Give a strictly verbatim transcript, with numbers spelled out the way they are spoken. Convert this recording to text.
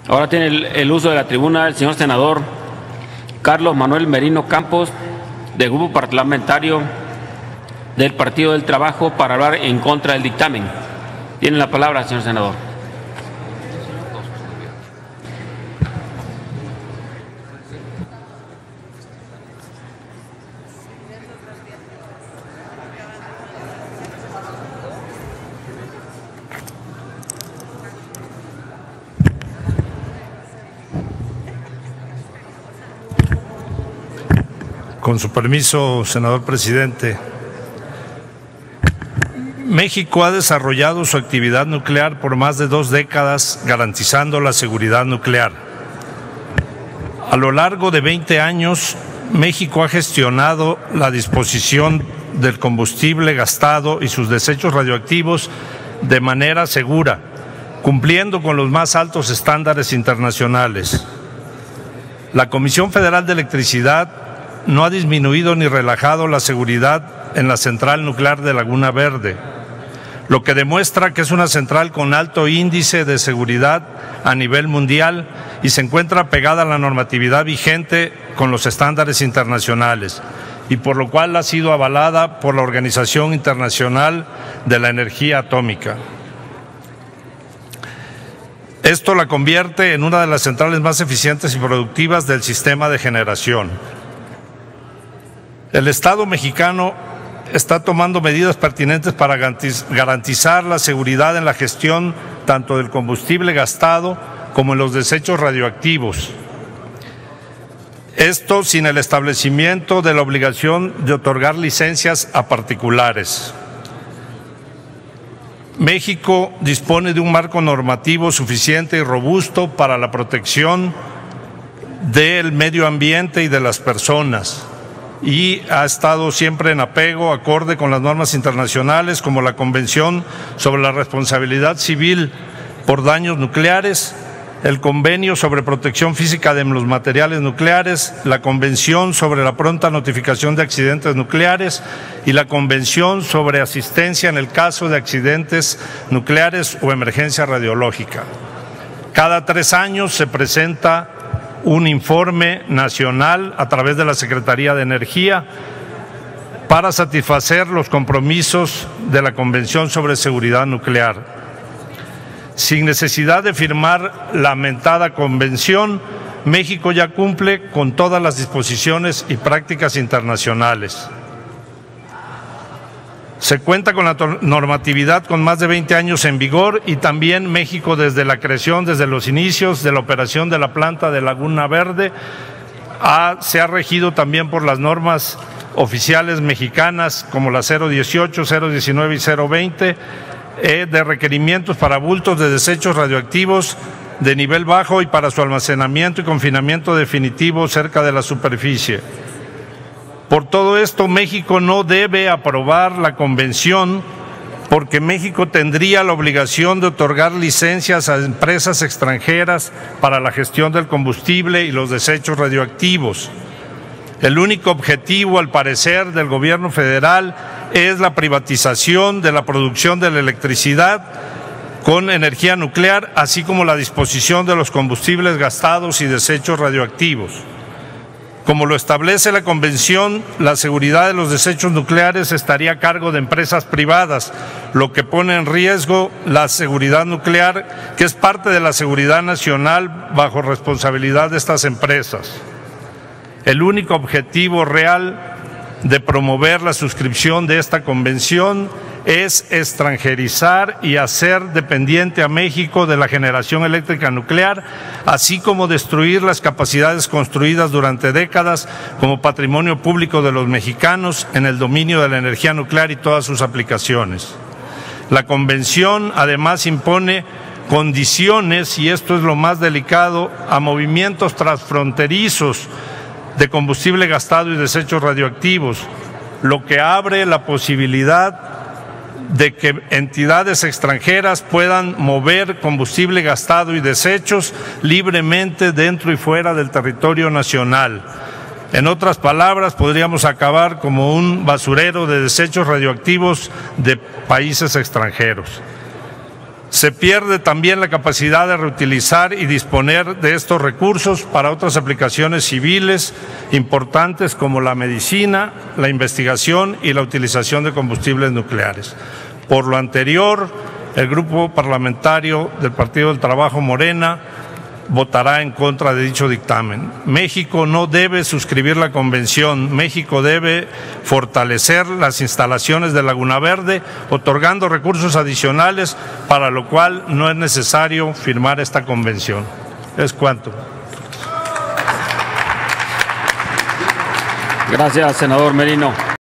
Ahora tiene el, el uso de la tribuna el señor senador Carlos Manuel Merino Campos, del Grupo Parlamentario del Partido del Trabajo, para hablar en contra del dictamen. Tiene la palabra, señor senador. Con su permiso, senador presidente. México ha desarrollado su actividad nuclear por más de dos décadas, garantizando la seguridad nuclear. A lo largo de veinte años, México ha gestionado la disposición del combustible gastado y sus desechos radioactivos de manera segura, cumpliendo con los más altos estándares internacionales. La Comisión Federal de Electricidad no ha disminuido ni relajado la seguridad en la central nuclear de Laguna Verde, lo que demuestra que es una central con alto índice de seguridad a nivel mundial y se encuentra pegada a la normatividad vigente con los estándares internacionales, y por lo cual ha sido avalada por la Organización Internacional de la Energía Atómica. Esto la convierte en una de las centrales más eficientes y productivas del sistema de generación. El Estado mexicano está tomando medidas pertinentes para garantizar la seguridad en la gestión tanto del combustible gastado como en los desechos radioactivos. Esto sin el establecimiento de la obligación de otorgar licencias a particulares. México dispone de un marco normativo suficiente y robusto para la protección del medio ambiente y de las personas, y ha estado siempre en apego, acorde con las normas internacionales como la Convención sobre la Responsabilidad Civil por Daños Nucleares, el Convenio sobre Protección Física de los Materiales Nucleares, la Convención sobre la Pronta Notificación de Accidentes Nucleares y la Convención sobre Asistencia en el caso de accidentes nucleares o emergencia radiológica. Cada tres años se presenta un informe nacional a través de la Secretaría de Energía para satisfacer los compromisos de la Convención sobre Seguridad Nuclear. Sin necesidad de firmar la mentada convención, México ya cumple con todas las disposiciones y prácticas internacionales. Se cuenta con la normatividad con más de veinte años en vigor, y también México desde la creación, desde los inicios de la operación de la planta de Laguna Verde, ha, se ha regido también por las normas oficiales mexicanas como la cero dieciocho, cero diecinueve y cero veinte, eh, de requerimientos para bultos de desechos radioactivos de nivel bajo y para su almacenamiento y confinamiento definitivo cerca de la superficie. Por todo esto, México no debe aprobar la convención, porque México tendría la obligación de otorgar licencias a empresas extranjeras para la gestión del combustible y los desechos radioactivos. El único objetivo, al parecer, del gobierno federal es la privatización de la producción de la electricidad con energía nuclear, así como la disposición de los combustibles gastados y desechos radioactivos. Como lo establece la Convención, la seguridad de los desechos nucleares estaría a cargo de empresas privadas, lo que pone en riesgo la seguridad nuclear, que es parte de la seguridad nacional bajo responsabilidad de estas empresas. El único objetivo real de promover la suscripción de esta convención es extranjerizar y hacer dependiente a México de la generación eléctrica nuclear, así como destruir las capacidades construidas durante décadas como patrimonio público de los mexicanos en el dominio de la energía nuclear y todas sus aplicaciones. La convención además impone condiciones, y esto es lo más delicado, a movimientos transfronterizos de combustible gastado y desechos radioactivos, lo que abre la posibilidad de que entidades extranjeras puedan mover combustible gastado y desechos libremente dentro y fuera del territorio nacional. En otras palabras, podríamos acabar como un basurero de desechos radioactivos de países extranjeros. Se pierde también la capacidad de reutilizar y disponer de estos recursos para otras aplicaciones civiles importantes como la medicina, la investigación y la utilización de combustibles nucleares. Por lo anterior, el Grupo Parlamentario del Partido del Trabajo Morena votará en contra de dicho dictamen. México no debe suscribir la convención. México debe fortalecer las instalaciones de Laguna Verde, otorgando recursos adicionales, para lo cual no es necesario firmar esta convención. Es cuanto. Gracias, senador Merino.